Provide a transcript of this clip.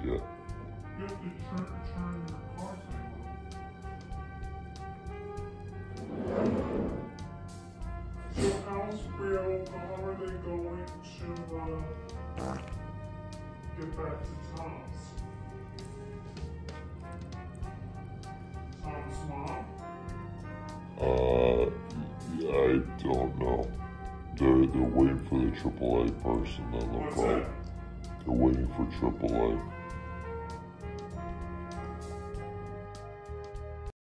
yet. You have to turn your car signal. So how are they going to get back to Tom's? Tom's mom? I don't know. They're waiting for the AAA person, then they'll What's probably. that? They're waiting for AAA.